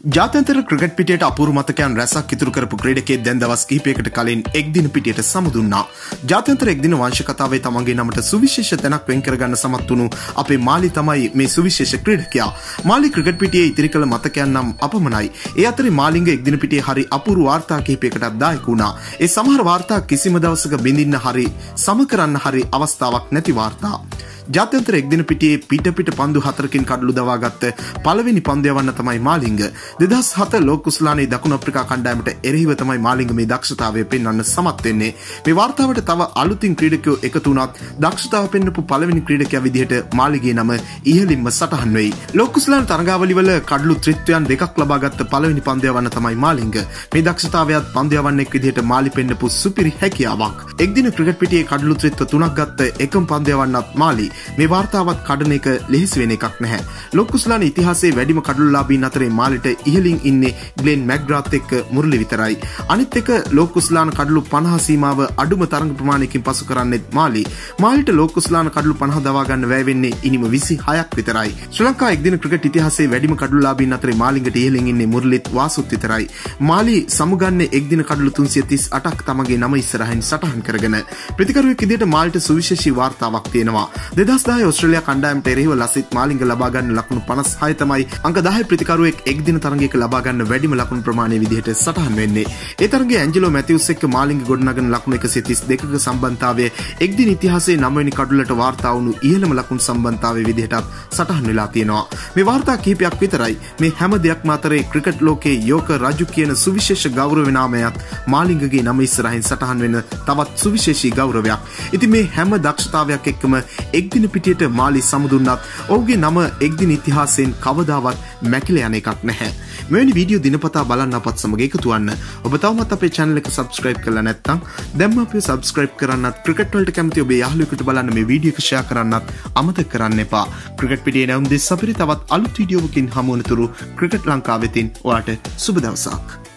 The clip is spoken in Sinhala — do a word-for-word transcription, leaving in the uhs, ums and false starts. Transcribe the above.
ජාත්‍යන්තර ක්‍රිකට් පිටියට අපූර්ව මතකයන් රැසක් ඉතුරු කරපු ක්‍රීඩකයෙක් දැන් දවස් කිහිපයකට කලින් එක්දින පිටියට සමු දුන්නා. ජාත්‍යන්තර එක්දින වංශ කතාවේ තමන්ගේ නමට සුවිශේෂ තැනක් වෙන් කරගන්න සමත් වුණු අපේ මාලි තමයි මේ සුවිශේෂ ක්‍රීඩකයා. මාලි ක්‍රිකට් පිටියේ ඉතිරි කළ මතකයන් නම් අපමණයි. ඒ අතරේ මාලිංග එක්දින පිටියේ හරි අපූර්ව වාර්තා කිහිපයකටත් දායක වුණා. ඒ සමහර වාර්තා කිසිම දවසක බින්දින්න හරි සම කරන්න හරි අවස්ථාවක් නැති වාර්තා. ජාත්‍යන්තර එක්දින පිටියේ පිට පිට පන්දු හතරකින් කඩලු දවාගත්ත පළවෙනි පන්දු යවන්න තමයි මාලිංග. දෙදහස් හත ලෝක කුසලානේ දකුණු අප්‍රිකා කණ්ඩායමට එරෙහිව තමයි මාලිංග මේ දක්ෂතාවය පෙන්වන්න සමත් වෙන්නේ. මේ වාර්තාවට තව අලුතින් ක්‍රීඩකයෝ එකතු වුණත් දක්ෂතාව පෙන්වපු පළවෙනි ක්‍රීඩකයා විදිහට මාලිගේ නම ඉහළින්ම සටහන් වෙයි. ලෝක කුසලාන තරගාවලි වල කඩලු ත්‍රිත්වයන් දෙකක් ලබාගත්ත පළවෙනි පන්දු යවන්න තමයි මාලිංග. මේ දක්ෂතාවයත් පන්දු යවන්නෙක් විදිහට මාලි පෙන්වපු සුපිරි හැකියාවක්. එක්දින ක්‍රිකට් පිටියේ කඩලු ත්‍රිත්ව තුනක් ගත්ත එකම පන්දු යවන්නත් මාලි. මේ වාර්තාවත් කඩන එක ලෙහෙසි වෙන එකක් නැහැ. ලෝක කුසලාන ඉතිහාසයේ වැඩිම කඩලුලාභීන් අතරේ මාලිට ඉහළින් ඉන්නේ ග්ලෙන් මැක්ග්‍රාත් එක්ක මුරලි විතරයි. අනිත් එක ලෝක කුසලාන කඩලු පනහ සීමාව අඩුම තරඟ ප්‍රමාණයකින් පසු කරන්නේත් මාලි. මාලිට ලෝක කුසලාන කඩලු පනහ දවා ගන්න වැය වෙන්නේ ඉනිම විසි හයක් විතරයි. ශ්‍රී ලංකා එක්දින ක්‍රිකට් ඉතිහාසයේ වැඩිම කඩලුලාභීන් අතරේ මාලිංගට ඉහළින් ඉන්නේ මුරලිත් වාසුත් විතරයි. මාලි සමුගන්නේ එක්දින කඩලු තුන්සිය තිස් අටක් තමගේ නම ඉස්සරහින් සටහන් කරගෙන. ප්‍රතිකරුවෙක් විදිහට මාලිට සුවිශේෂී වාර්තාවක් තියෙනවා. දෙදහස් දහය ඔස්ට්‍රේලියා කණ්ඩායමට එරෙහිව ලසිත් මාලිංග ලබා ගන්න ලකුණු පනස් හය තමයි අංක දහය ප්‍රතිකරුවෙක් එක්දින තරගයක ලබා ගන්න වැඩිම ලකුණු ප්‍රමාණය විදිහට සටහන් වෙන්නේ. ඒ තරගයේ ඇන්ජලෝ මැතිව්ස් එක්ක මාලිංග ගොඩනගන ලකුණු එකසිය තිස් දෙකක සම්බන්ධතාවය එක්දින ඉතිහාසයේ නවවෙනි කඩුලට වාර්තා වුණු ඉහළම ලකුණු සම්බන්ධතාවය විදිහටත් සටහන් වෙලා තියෙනවා. මේ වාර්තා කිහිපයක් විතරයි. මේ හැම දෙයක්ම අතරේ ක්‍රිකට් ලෝකයේ යෝක රජු කියන සුවිශේෂ ගෞරව නාමයත් මාලිංගගේ නම ඉස්සරහින් සටහන් වෙන තවත් සුවිශේෂී ගෞරවයක්. ඉතින් මේ හැම දක්ෂතාවයක් එක්කම එක්දින පිටියට මාලි සමුදුන්නත් ඔහුගේ නම එක්දින ඉතිහාසයෙන් කවදාවත් මැකිලා යන එකක් නැහැ. මෙවැනි වීඩියෝ දිනපතා බලන්න අපත් සමග එකතු වන්න. ඔබ තවමත් අපේ channel එක subscribe කරලා නැත්නම් දැන්ම අපිව subscribe කරන්නත් ක්‍රිකට් වලට කැමති ඔබේ යාළුවෙකුට බලන්න මේ වීඩියෝ එක share කරන්නත් අමතක කරන්න එපා. ක්‍රිකට් පිටියේ නැවුම් දෙස් අපිට තවත් අලුත් වීඩියෝවකින් හමු වනතුරු ක්‍රිකට් ලංකාවෙතින් ඔයාට සුබ දවසක්.